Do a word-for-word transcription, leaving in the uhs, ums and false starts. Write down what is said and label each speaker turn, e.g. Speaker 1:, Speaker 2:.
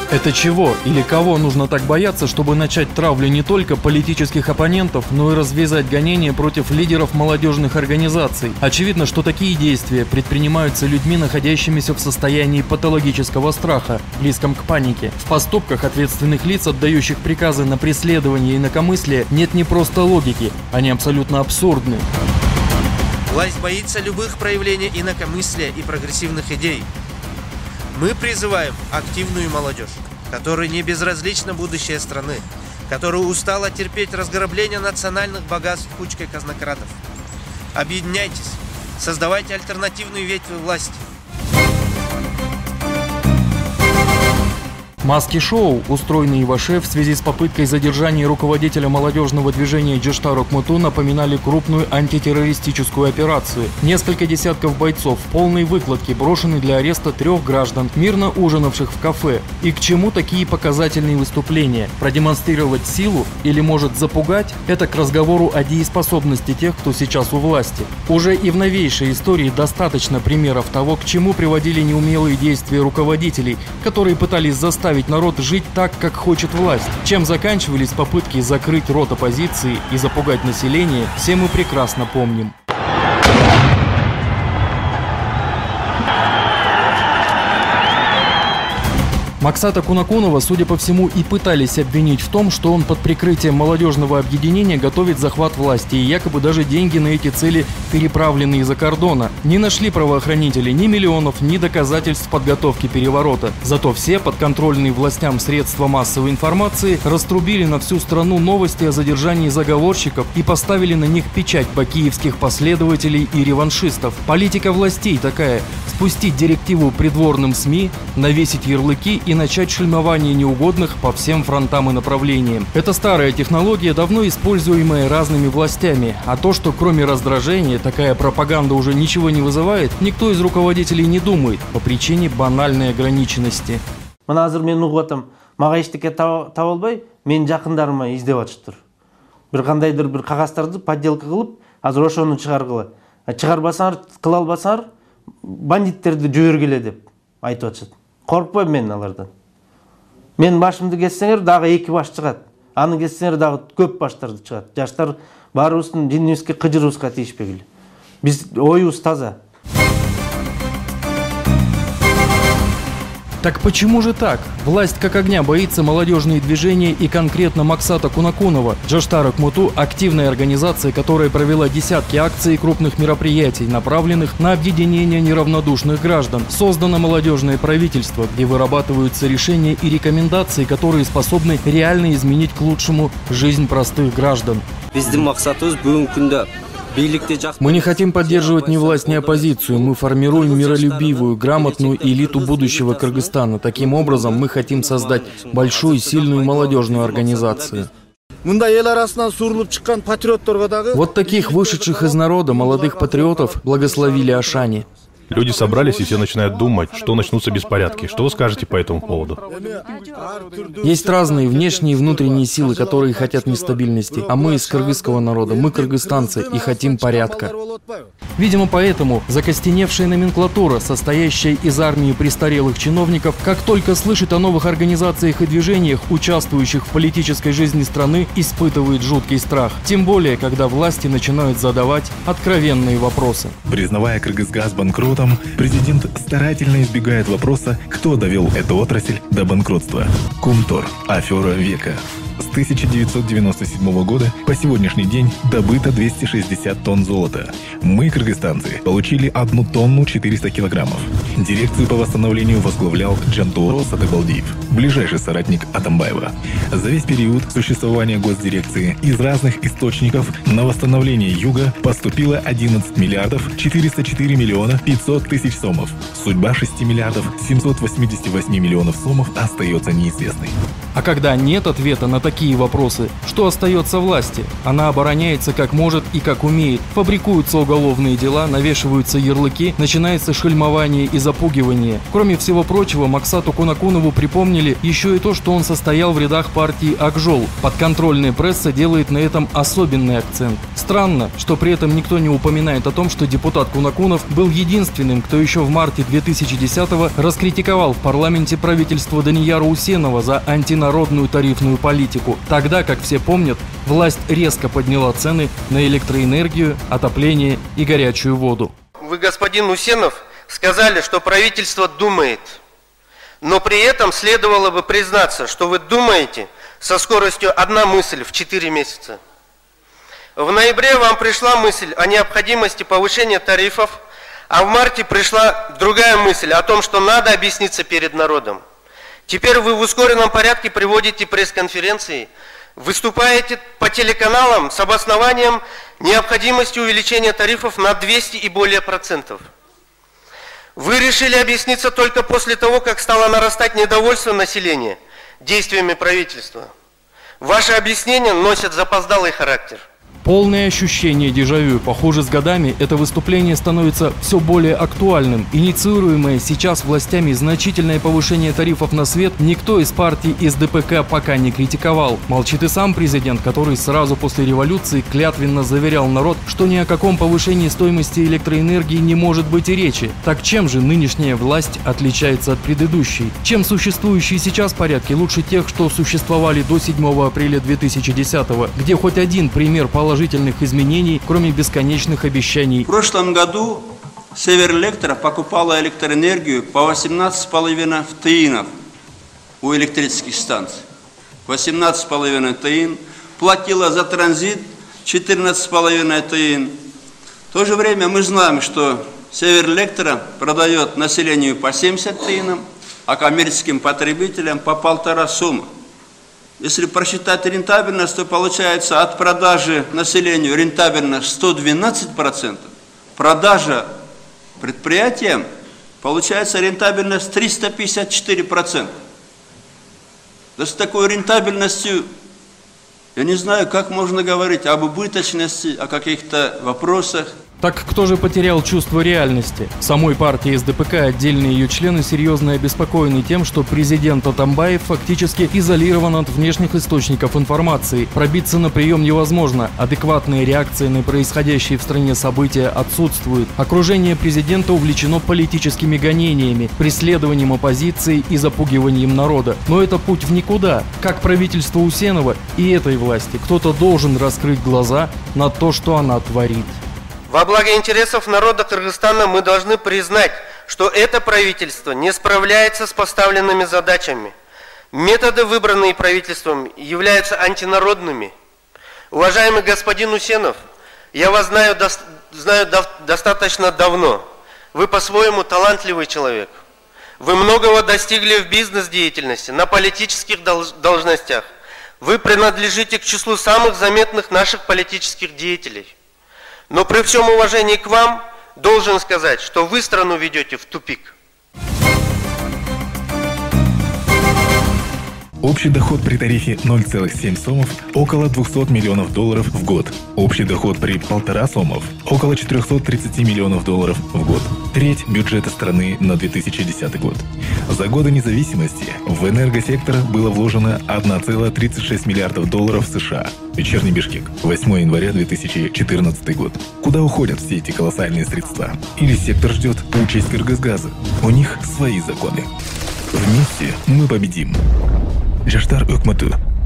Speaker 1: Это чего или кого нужно так бояться, чтобы начать травлю не только политических оппонентов, но и развязать гонения против лидеров молодежных организаций? Очевидно, что такие действия предпринимаются людьми, находящимися в состоянии патологического страха, близком к панике. В поступках ответственных лиц, отдающих приказы на преследование и инакомыслие, нет не просто логики, они абсолютно абсурдны.
Speaker 2: Власть боится любых проявлений инакомыслия и прогрессивных идей. Мы призываем активную молодежь, которой не безразлично будущее страны, которая устала терпеть разграбление национальных богатств кучкой казнократов. Объединяйтесь, создавайте альтернативную ветвь власти.
Speaker 1: Маски-шоу, устроенные в Аше в связи с попыткой задержания руководителя молодежного движения Джоштар Окмуту, напоминали крупную антитеррористическую операцию. Несколько десятков бойцов в полной выкладке брошены для ареста трех граждан, мирно ужинавших в кафе. И к чему такие показательные выступления? Продемонстрировать силу или, может, запугать? Это к разговору о дееспособности тех, кто сейчас у власти. Уже и в новейшей истории достаточно примеров того, к чему приводили неумелые действия руководителей, которые пытались заставить народ жить так, как хочет власть. Чем заканчивались попытки закрыть рот оппозиции и запугать население, все мы прекрасно помним. Максата Кунакунова, судя по всему, и пытались обвинить в том, что он под прикрытием молодежного объединения готовит захват власти, и якобы даже деньги на эти цели переправлены из-за кордона. Не нашли правоохранители ни миллионов, ни доказательств подготовки переворота. Зато все подконтрольные властям средства массовой информации раструбили на всю страну новости о задержании заговорщиков и поставили на них печать бакиевских последователей и реваншистов. Политика властей такая – спустить директиву придворным СМИ, навесить ярлыки и начать шельмование неугодных по всем фронтам и направлениям. Это старая технология, давно используемая разными властями, а то, что кроме раздражения такая пропаганда уже ничего не вызывает, никто из руководителей не думает по причине банальной ограниченности.
Speaker 3: Азыр мен угуп атам, мага эчтеке таба албай, менин жакындарыма издеп атышты. Бир кандайдыр бир кагаздарды подделка кылып, азыр ошону чыгаргыла. Чыгарбасаңар, кыла албасаңар, бандиттерди жибергиле деп айтып атышат. Коркпойм мен алардан. Мен башымды кессеңер, дагы эки баш чыгат. Аны кессеңер, дагы көп баштарды чыгат. Жаштар баарыбыздын жинибизге, кыжырыбызга тийишпегиле. Биз оюбуз таза.
Speaker 1: Так почему же так? Власть как огня боится молодежные движения и конкретно Максата Кунакунова. Джоштар Окмуту – активная организация, которая провела десятки акций и крупных мероприятий, направленных на объединение неравнодушных граждан. Создано молодежное правительство, где вырабатываются решения и рекомендации, которые способны реально изменить к лучшему жизнь простых граждан. Мы не хотим поддерживать ни власть, ни оппозицию. Мы формируем миролюбивую, грамотную элиту будущего Кыргызстана. Таким образом, мы хотим создать большую, сильную молодежную организацию. Вот таких вышедших из народа молодых патриотов благословили Ашане.
Speaker 4: Люди собрались и все начинают думать, что начнутся беспорядки. Что вы скажете по этому поводу?
Speaker 1: Есть разные внешние и внутренние силы, которые хотят нестабильности. А мы из кыргызского народа, мы кыргызстанцы и хотим порядка. Видимо, поэтому закостеневшая номенклатура, состоящая из армии престарелых чиновников, как только слышит о новых организациях и движениях, участвующих в политической жизни страны, испытывает жуткий страх. Тем более, когда власти начинают задавать откровенные вопросы.
Speaker 5: Признавая Кыргызгаз банкротом, президент старательно избегает вопроса, кто довел эту отрасль до банкротства. Кумтор. Афера века. С тысяча девятьсот девяносто седьмого года по сегодняшний день добыто двести шестьдесят тонн золота. Мы, кыргызстанцы, получили одну тонну четыреста килограммов. Дирекцию по восстановлению возглавлял Джанторо Сатыбалдиев, ближайший соратник Атамбаева. За весь период существования госдирекции из разных источников на восстановление юга поступило одиннадцать миллиардов четыреста четыре миллиона пятьсот тысяч сомов. Судьба шести миллиардов семьсот восьмидесяти восьми миллионов сомов остается неизвестной.
Speaker 1: А когда нет ответа на такие вопросы, что остается власти? Она обороняется как может и как умеет. Фабрикуются уголовные дела, навешиваются ярлыки, начинается шельмование и запугивание. Кроме всего прочего, Максату Кунакунову припомнили деле еще и то, что он состоял в рядах партии «Акжол». Подконтрольная пресса делает на этом особенный акцент. Странно, что при этом никто не упоминает о том, что депутат Кунакунов был единственным, кто еще в марте две тысячи десятого раскритиковал в парламенте правительство Данияра Усенова за антинародную тарифную политику. Тогда, как все помнят, власть резко подняла цены на электроэнергию, отопление и горячую воду.
Speaker 2: Вы, господин Усенов, сказали, что правительство думает, но при этом следовало бы признаться, что вы думаете со скоростью одна мысль в четыре месяца. В ноябре вам пришла мысль о необходимости повышения тарифов, а в марте пришла другая мысль о том, что надо объясниться перед народом. Теперь вы в ускоренном порядке приводите пресс-конференции, выступаете по телеканалам с обоснованием необходимости увеличения тарифов на двести и более процентов. Вы решили объясниться только после того, как стало нарастать недовольство населения действиями правительства. Ваши объяснения носят запоздалый характер.
Speaker 1: Полное ощущение дежавю. Похоже, с годами это выступление становится все более актуальным. Инициируемое сейчас властями значительное повышение тарифов на свет никто из партий из Дэ Пэ Ка пока не критиковал. Молчит и сам президент, который сразу после революции клятвенно заверял народ, что ни о каком повышении стоимости электроэнергии не может быть и речи. Так чем же нынешняя власть отличается от предыдущей? Чем существующие сейчас порядки лучше тех, что существовали до седьмого апреля две тысячи десятого, где хоть один пример положительных изменений, кроме бесконечных обещаний?
Speaker 6: В прошлом году Северлектро покупала электроэнергию по восемнадцать с половиной тиынов у электрических станций. восемнадцать с половиной тиын. Платила за транзит четырнадцать с половиной тиын. В то же время мы знаем, что Северлектро продает населению по семьдесят тиынам, а коммерческим потребителям по полтора суммы. Если просчитать рентабельность, то получается от продажи населению рентабельность сто двенадцать процентов, продажа предприятиям получается рентабельность триста пятьдесят четыре процента. То есть с такой рентабельностью, я не знаю, как можно говорить об убыточности, о каких-то вопросах.
Speaker 1: Так кто же потерял чувство реальности? В самой партии Эс Дэ Пэ Ка отдельные ее члены серьезно обеспокоены тем, что президент Атамбаев фактически изолирован от внешних источников информации. Пробиться на прием невозможно. Адекватные реакции на происходящие в стране события отсутствуют. Окружение президента увлечено политическими гонениями, преследованием оппозиции и запугиванием народа. Но это путь в никуда. Как правительство Усенова и этой власти, кто-то должен раскрыть глаза на то, что она творит.
Speaker 2: Во благо интересов народа Кыргызстана мы должны признать, что это правительство не справляется с поставленными задачами. Методы, выбранные правительством, являются антинародными. Уважаемый господин Усенов, я вас знаю, до, знаю до, достаточно давно. Вы по-своему талантливый человек. Вы многого достигли в бизнес-деятельности, на политических долж, должностях. Вы принадлежите к числу самых заметных наших политических деятелей. Но при всем уважении к вам должен сказать, что вы страну ведете в тупик.
Speaker 5: Общий доход при тарифе ноль целых семь сомов около двухсот миллионов долларов в год. Общий доход при полтора сомов около четырехсот тридцати миллионов долларов в год. Треть бюджета страны на две тысячи десятый год. За годы независимости в энергосектор было вложено одна целая тридцать шесть миллиардов долларов США. Вечерний Бишкек, восьмого января две тысячи четырнадцатый год. Куда уходят все эти колоссальные средства? Или сектор ждет поучесть Кыргызгаза? У них свои законы. Вместе мы победим. Жаштар Өкмөтү.